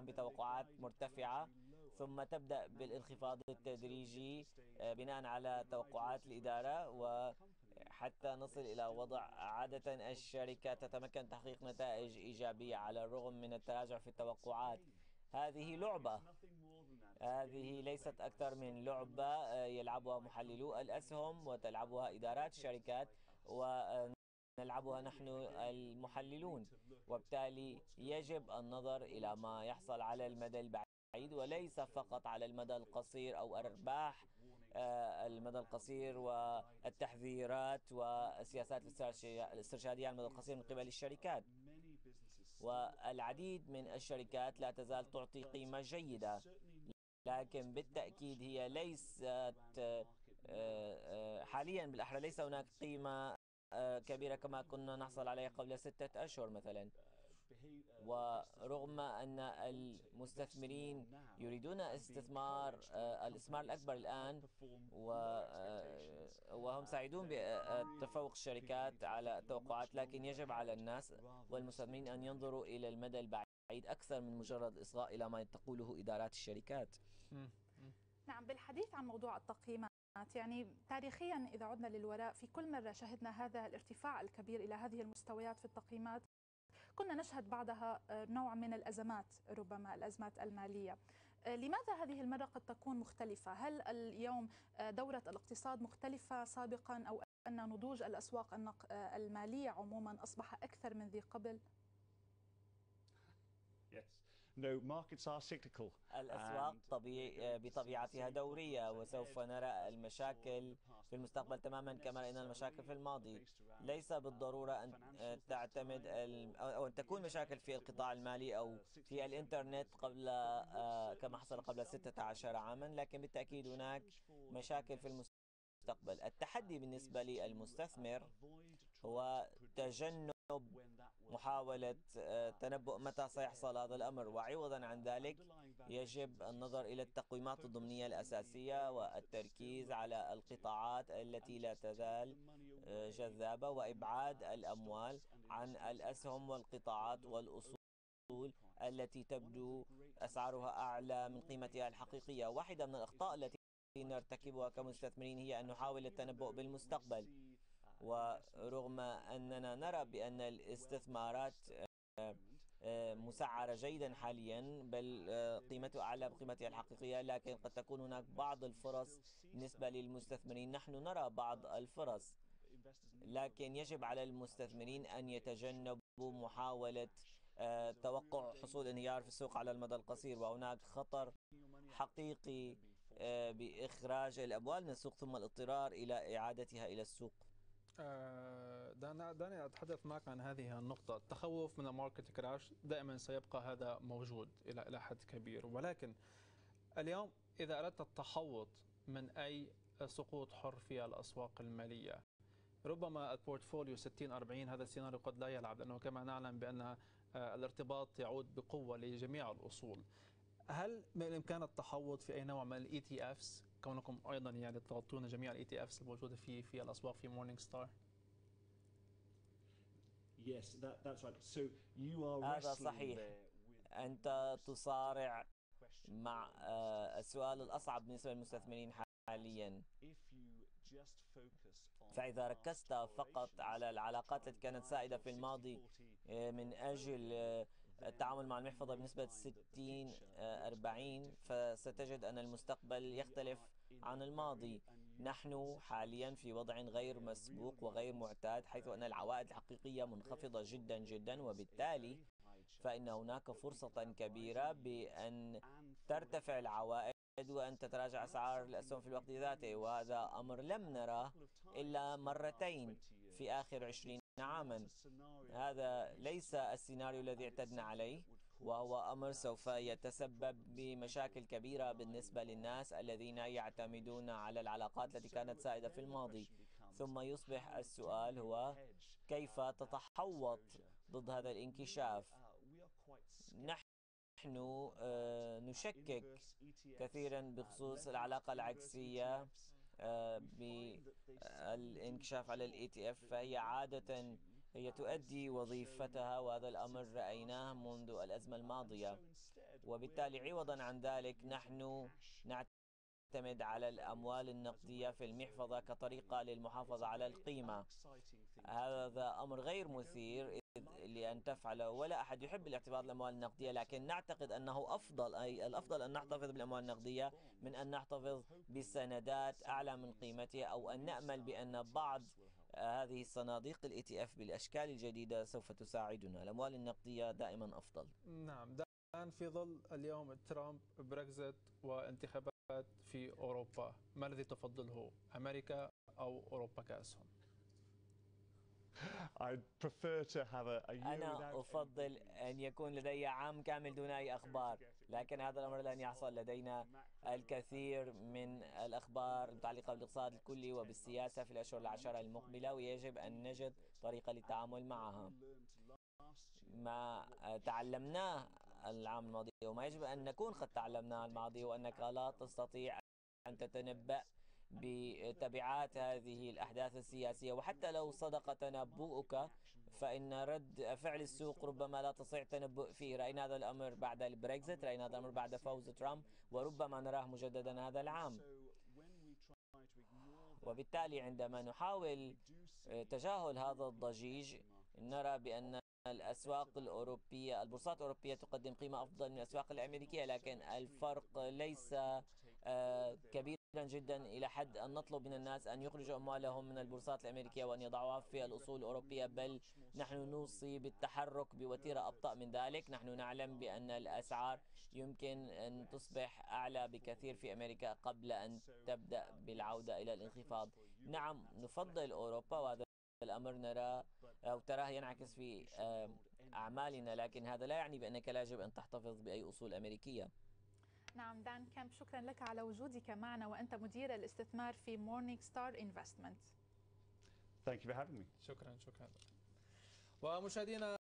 بتوقعات مرتفعة، ثم تبدأ بالانخفاض التدريجي بناء على توقعات الإدارة، وحتى نصل إلى وضع عادة الشركة تتمكن تحقيق نتائج إيجابية على الرغم من التراجع في التوقعات. هذه لعبة، هذه ليست أكثر من لعبة يلعبها محللو الأسهم وتلعبها إدارات الشركات ونلعبها نحن المحللون، وبالتالي يجب النظر إلى ما يحصل على المدى البعيد وليس فقط على المدى القصير أو أرباح المدى القصير والتحذيرات والسياسات الاسترشادية على المدى القصير من قبل الشركات. والعديد من الشركات لا تزال تعطي قيمة جيدة، لكن بالتأكيد هي ليست حاليا بالأحرى ليس هناك قيمة كبيرة كما كنا نحصل عليها قبل 6 أشهر مثلا. ورغم أن المستثمرين يريدون الاستثمار الأكبر الآن وهم سعيدون بتفوق الشركات على التوقعات، لكن يجب على الناس والمستثمرين أن ينظروا إلى المدى البعيد أكثر من مجرد الإصغاء إلى ما تقوله إدارات الشركات. نعم، بالحديث عن موضوع التقييمات، يعني تاريخيا إذا عدنا للوراء في كل مرة شهدنا هذا الارتفاع الكبير إلى هذه المستويات في التقييمات كنا نشهد بعدها نوع من الأزمات، ربما الأزمات المالية. لماذا هذه المرة قد تكون مختلفة؟ هل اليوم دورة الاقتصاد مختلفة سابقا، أو أن نضوج الأسواق المالية عموما أصبح أكثر من ذي قبل؟ الأسواق بطبيعتها دورية، وسوف نرى المشاكل في المستقبل تماما كما رأينا المشاكل في الماضي. ليس بالضرورة أن تعتمد أو أن تكون مشاكل في القطاع المالي أو في الإنترنت كما حصل قبل 16 عاما، لكن بالتأكيد هناك مشاكل في المستقبل. التحدي بالنسبة للمستثمر هو تجنب محاولة تنبؤ متى سيحصل هذا الأمر، وعوضا عن ذلك يجب النظر إلى التقويمات الضمنية الأساسية والتركيز على القطاعات التي لا تزال جذابة، وإبعاد الأموال عن الأسهم والقطاعات والأصول التي تبدو أسعارها أعلى من قيمتها الحقيقية. واحدة من الأخطاء التي نرتكبها كمستثمرين هي أن نحاول التنبؤ بالمستقبل، ورغم أننا نرى بأن الاستثمارات مسعرة جيدا حاليا، بل قيمته أعلى من قيمتها الحقيقية، لكن قد تكون هناك بعض الفرص بالنسبة للمستثمرين. نحن نرى بعض الفرص، لكن يجب على المستثمرين أن يتجنبوا محاولة توقع حصول انهيار في السوق على المدى القصير، وهناك خطر حقيقي بإخراج الأموال من السوق ثم الاضطرار إلى إعادتها إلى السوق. دعني أتحدث معك عن هذه النقطة. التخوف من الماركت كراش دائما سيبقى هذا موجود إلى حد كبير، ولكن اليوم إذا أردت التحوط من أي سقوط حر في الأسواق المالية، ربما البورتفوليو 60-40 هذا السيناريو قد لا يلعب، لأنه كما نعلم بأن الارتباط يعود بقوة لجميع الأصول. هل من الإمكان التحوط في أي نوع من الاي تي افس، كونكم أيضا يعني تغطون جميع الاي تي افس الموجودة في الأسواق في مورنينغ هذا صحيح. أنت تصارع مع السؤال الأصعب بالنسبة للمستثمرين حاليا. فإذا ركزت فقط على العلاقات التي كانت سائدة في الماضي من أجل التعامل مع المحفظة بنسبة 60-40، فستجد أن المستقبل يختلف عن الماضي. نحن حاليا في وضع غير مسبوق وغير معتاد، حيث أن العوائد الحقيقية منخفضة جدا جدا، وبالتالي فإن هناك فرصة كبيرة بأن ترتفع العوائد وأن تتراجع أسعار الأسهم في الوقت ذاته، وهذا أمر لم نراه إلا مرتين في آخر 20 عاما. هذا ليس السيناريو الذي اعتدنا عليه، وهو أمر سوف يتسبب بمشاكل كبيرة بالنسبة للناس الذين يعتمدون على العلاقات التي كانت سائدة في الماضي. ثم يصبح السؤال هو كيف تتحوط ضد هذا الانكشاف. نحن نشكك كثيرا بخصوص العلاقة العكسية بالانكشاف على الاي تي اف، فهي عادة هي تؤدي وظيفتها، وهذا الأمر رأيناه منذ الأزمة الماضية. وبالتالي عوضا عن ذلك نحن نعتمد على الأموال النقدية في المحفظة كطريقة للمحافظة على القيمة. هذا أمر غير مثير لأن تفعله، ولا أحد يحب الاحتفاظ بالأموال النقدية، لكن نعتقد أنه أفضل، أي الأفضل أن نحتفظ بالأموال النقدية من أن نحتفظ بسندات أعلى من قيمتها، أو أن نأمل بأن بعض هذه الصناديق ال ETF بالأشكال الجديدة سوف تساعدنا. الأموال النقدية دائما أفضل. نعم. الآن في ظل اليوم ترامب، بريكزيت، وانتخابات في أوروبا، ما الذي تفضله، أمريكا أو أوروبا كأسهم؟ أنا أفضل أن يكون لدي عام كامل دون أي أخبار، لكن هذا الأمر لن يحصل. لدينا الكثير من الأخبار المتعلقة بالاقتصاد الكلي وبالسياسة في الأشهر العشرة المقبلة، ويجب أن نجد طريقة للتعامل معها. ما تعلمناه العام الماضي وما يجب أن نكون قد تعلمناه الماضي، وأنك لا تستطيع أن تتنبأ بتبعات هذه الأحداث السياسية، وحتى لو صدق تنبؤك فإن رد فعل السوق ربما لا تستطيع التنبؤ فيه. رأينا هذا الأمر بعد البريكزيت، رأينا هذا الأمر بعد فوز ترامب، وربما نراه مجددا هذا العام. وبالتالي عندما نحاول تجاهل هذا الضجيج نرى بأن الأسواق الأوروبية، البورصات الأوروبية تقدم قيمة أفضل من الأسواق الأمريكية، لكن الفرق ليس كبيرا جدا إلى حد أن نطلب من الناس أن يخرجوا أموالهم من البورصات الأمريكية وأن يضعوها في الأصول الأوروبية، بل نحن نوصي بالتحرك بوتيرة أبطأ من ذلك. نحن نعلم بأن الأسعار يمكن أن تصبح أعلى بكثير في أمريكا قبل أن تبدأ بالعودة إلى الانخفاض. نعم، نفضل أوروبا، وهذا الأمر نرى أو تراه ينعكس في أعمالنا، لكن هذا لا يعني بأنك لا يجب أن تحتفظ بأي أصول أمريكية. نعم دان كامب، شكرا لك على وجودك معنا، وأنت مدير الاستثمار في Morningstar Investment. Thank you for having me. شكرا. ومشاهدينا